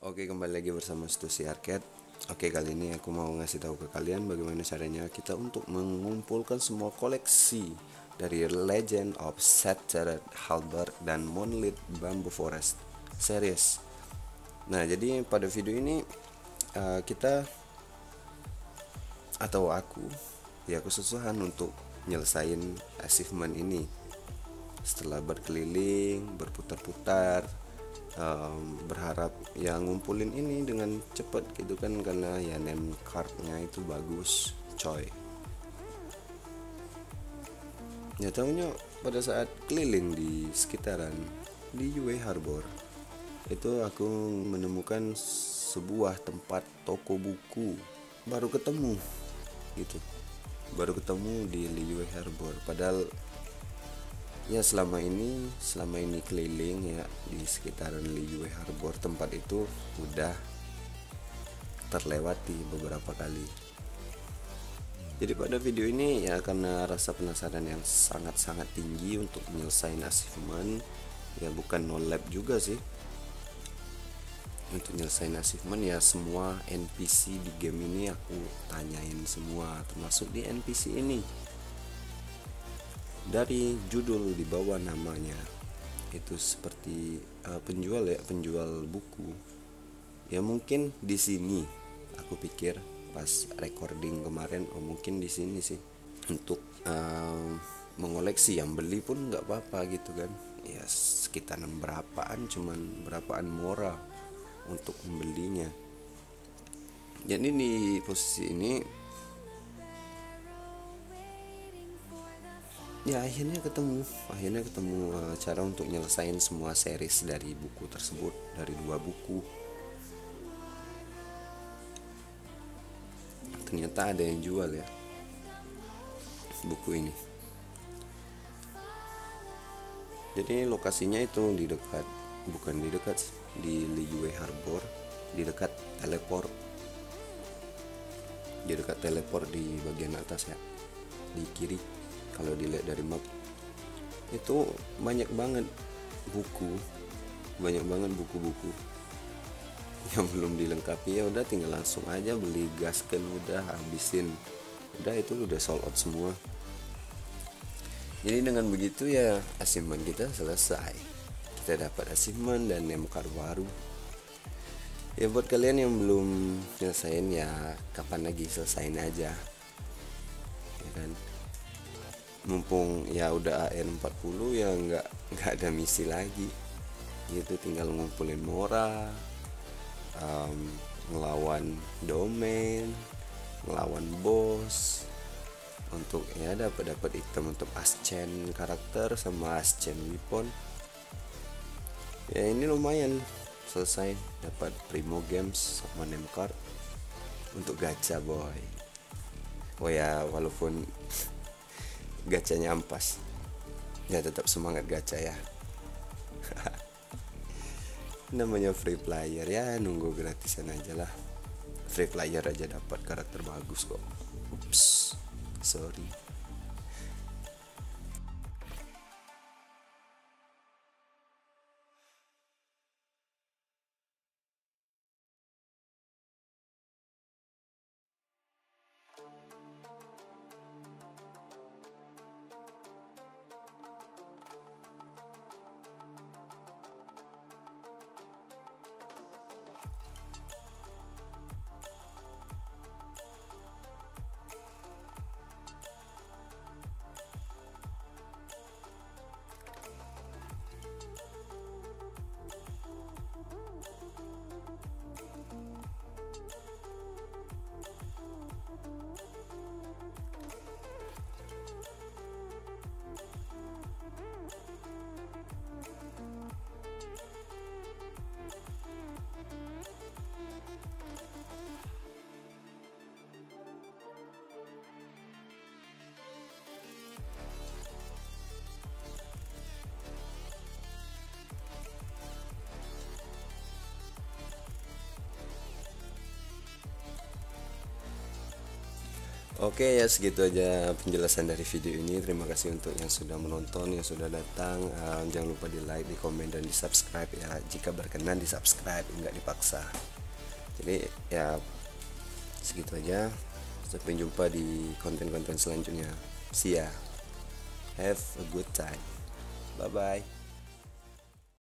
Oke, kembali lagi bersama Stussy Arcade. Oke, kali ini aku mau ngasih tahu ke kalian bagaimana caranya kita untuk mengumpulkan semua koleksi dari Legend of Shattered Halberd dan Monolith Bamboo Forest series. Nah, jadi pada video ini kita atau aku kesusahan untuk nyelesain achievement ini. Setelah berkeliling, berputar-putar, berharap ya ngumpulin ini dengan cepet gitu kan, karena ya name cardnya itu bagus coy. Ya tahunya pada saat keliling di sekitaran di UA Harbor itu aku menemukan sebuah tempat toko buku, baru ketemu gitu, baru ketemu di UA Harbor. Padahal ya selama ini keliling ya di sekitaran Liyue Harbor, tempat itu udah terlewati beberapa kali. Jadi pada video ini ya, karena rasa penasaran yang sangat-sangat tinggi untuk menyelesaikan achievement, ya bukan no lab juga sih, untuk menyelesaikan achievement ya semua NPC di game ini aku tanyain semua, termasuk di NPC ini. Dari judul di bawah namanya itu seperti penjual buku. Ya mungkin di sini aku pikir pas recording kemarin, mungkin di sini sih untuk mengoleksi, yang beli pun nggak apa-apa gitu kan. Ya sekitaran berapaan, cuman berapaan moral untuk membelinya. Jadi di posisi ini ya akhirnya ketemu cara untuk nyelesain semua series dari buku tersebut, dari 2 buku. Ternyata ada yang jual ya buku ini. Jadi lokasinya itu di dekat, bukan di dekat, di Liyue Harbor, di dekat teleport, di bagian atas ya, di kiri. Kalau dilihat dari map itu banyak banget buku-buku yang belum dilengkapi. Ya udah tinggal langsung aja beli, gasken, udah habisin, udah itu udah sold out semua. Jadi dengan begitu ya achievement kita selesai, kita dapat achievement dan name card baru. Ya buat kalian yang belum nyelesain ya kapan lagi, selesain aja ya kan. Mumpung ya udah AN40 ya nggak ada misi lagi gitu, tinggal ngumpulin moral, ngelawan domain, ngelawan bos, untuk ya dapat item untuk ascend karakter sama ascend weapon. Ya ini lumayan, selesai dapat primo games sama name card untuk gacha boy. Oh ya, walaupun gacanya ampas ya tetap semangat gacha ya. Namanya free player ya, nunggu gratisan aja lah. Free player aja dapat karakter bagus kok. Ups, sorry. Oke ya, segitu aja penjelasan dari video ini. Terima kasih untuk yang sudah menonton, yang sudah datang. Jangan lupa di like, di komen, dan di subscribe ya. Jika berkenan di subscribe, nggak dipaksa. Jadi ya segitu aja. Sampai jumpa di konten-konten selanjutnya. See ya. Have a good time. Bye bye.